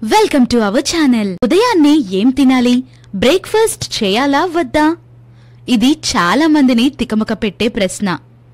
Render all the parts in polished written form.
Welcome to our channel. ఉదయాన్నే ఏం తినాలి? బ్రేక్ఫాస్ట్ చేయాలా వద్దా? ఇది చాలా మందిని తికమక పెట్టే ప్రశ్న.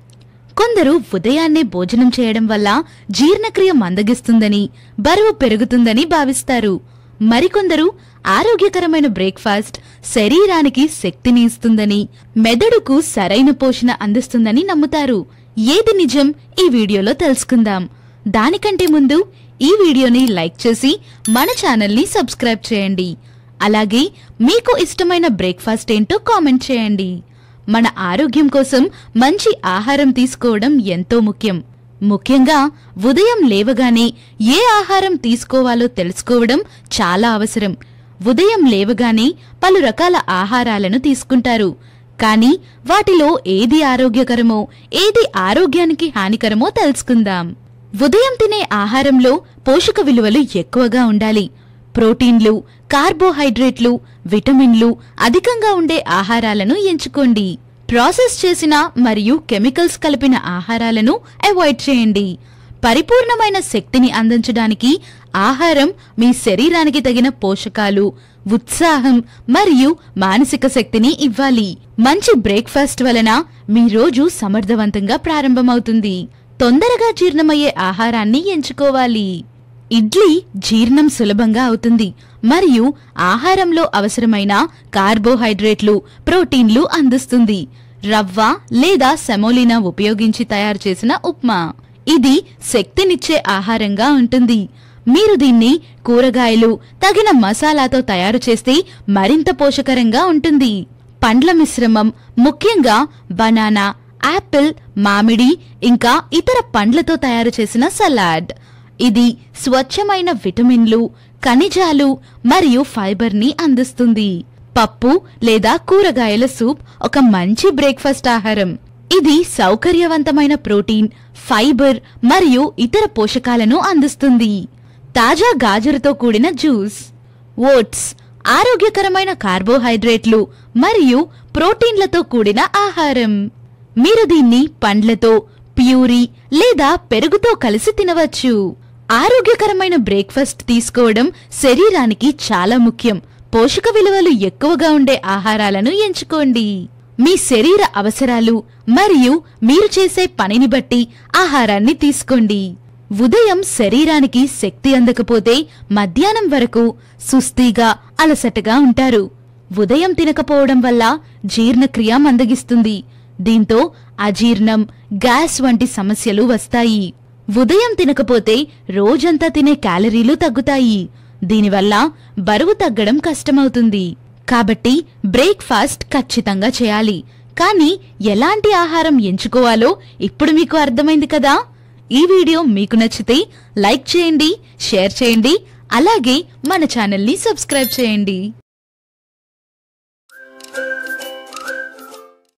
కొందరు ఉదయాన్నే భోజనం చేయడం వల్ల జీర్ణక్రియ మందగిస్తుందని, బరువు పెరుగుతుందని భావిస్తారు. మరికొందరు ఆరోగ్యకరమైన బ్రేక్ఫాస్ట్ శరీరానికి శక్తిని ఇస్తుందని, మెదడుకు సరైన పోషణ అందిస్తుందని నమ్ముతారు. ఏది నిజం ఈ వీడియోలో తెలుసుకుందాం. దానికంటే ముందు ఈ వీడియోని లైక్ చేసి మన ఛానల్ని సబ్స్క్రైబ్ చేయండి. అలాగే మీకు ఇష్టమైన బ్రేక్ఫాస్ట్ ఏంటో కామెంట్ చేయండి. మన ఆరోగ్యం కోసం మంచి ఆహారం తీసుకోవడం ఎంతో ముఖ్యం. ముఖ్యంగా ఉదయం లేవగానే ఏ ఆహారం తీసుకోవాలో తెలుసుకోవడం చాలా అవసరం. ఉదయం లేవగానే పలు రకాల ఆహారాలను తీసుకుంటారు. కానీ వాటిలో ఏది ఆరోగ్యకరమో, ఏది ఆరోగ్యానికి హానికరమో తెలుసుకుందాం. ఉదయం తినే ఆహారంలో పోషక విలువలు ఎక్కువగా ఉండాలి. ప్రోటీన్లు, కార్బోహైడ్రేట్లు, విటమిన్లు అధికంగా ఉండే ఆహారాలను ఎంచుకోండి. ప్రాసెస్ చేసిన మరియు కెమికల్స్ కలిపిన ఆహారాలను అవాయిడ్ చేయండి. పరిపూర్ణమైన శక్తిని అందించడానికి ఆహారం మీ శరీరానికి తగిన పోషకాలు, ఉత్సాహం మరియు మానసిక శక్తిని ఇవ్వాలి. మంచి బ్రేక్ఫాస్ట్ వలన మీ రోజు సమర్థవంతంగా ప్రారంభమవుతుంది. తొందరగా జీర్ణమయ్యే ఆహారాన్ని ఎంచుకోవాలి. ఇడ్లీ జీర్ణం సులభంగా అవుతుంది మరియు ఆహారంలో అవసరమైన కార్బోహైడ్రేట్లు, ప్రోటీన్లు అందిస్తుంది. రవ్వ లేదా సెమోలినా ఉపయోగించి తయారు చేసిన ఉప్మా, ఇది శక్తినిచ్చే ఆహారంగా ఉంటుంది. మీరు దీన్ని కూరగాయలు, తగిన మసాలాతో తయారు చేస్తే మరింత పోషకరంగా ఉంటుంది. పండ్ల మిశ్రమం, ముఖ్యంగా బనానా, యాపిల్, మామిడి ఇంకా ఇతర పండ్లతో తయారు చేసిన సలాడ్, ఇది స్వచ్ఛమైన విటమిన్లు, ఖనిజాలు మరియు ఫైబర్ని అందిస్తుంది. పప్పు లేదా కూరగాయల సూప్ ఒక మంచి బ్రేక్ఫాస్ట్ ఆహారం. ఇది సౌకర్యవంతమైన ప్రోటీన్, ఫైబర్ మరియు ఇతర పోషకాలను అందిస్తుంది. తాజా గాజరుతో కూడిన జ్యూస్, ఓట్స్ ఆరోగ్యకరమైన కార్బోహైడ్రేట్లు మరియు ప్రోటీన్లతో కూడిన ఆహారం. మీరు దీన్ని పండ్లతో, ప్యూరీ లేదా పెరుగుతో కలిసి తినవచ్చు. ఆరోగ్యకరమైన బ్రేక్ఫాస్ట్ తీసుకోవడం శరీరానికి చాలా ముఖ్యం. పోషక విలువలు ఎక్కువగా ఉండే ఆహారాలను ఎంచుకోండి. మీ శరీర అవసరాలు మరియు మీరు చేసే పనిని బట్టి ఆహారాన్ని తీసుకోండి. ఉదయం శరీరానికి శక్తి అందకపోతే మధ్యాహ్నం వరకు సుస్థిగా, అలసటగా ఉంటారు. ఉదయం తినకపోవడం వల్ల జీర్ణక్రియ మందగిస్తుంది. దీంతో అజీర్ణం, గ్యాస్ వంటి సమస్యలు వస్తాయి. ఉదయం తినకపోతే రోజంతా తినే క్యాలరీలు తగ్గుతాయి. దీనివల్ల బరువు తగ్గడం కష్టమవుతుంది. కాబట్టి బ్రేక్ఫాస్ట్ ఖచ్చితంగా చేయాలి. కానీ ఎలాంటి ఆహారం ఎంచుకోవాలో ఇప్పుడు మీకు అర్థమైంది కదా. ఈ వీడియో మీకు నచ్చితే లైక్ చేయండి, షేర్ చేయండి, అలాగే మన ఛానల్ని సబ్స్క్రైబ్ చేయండి.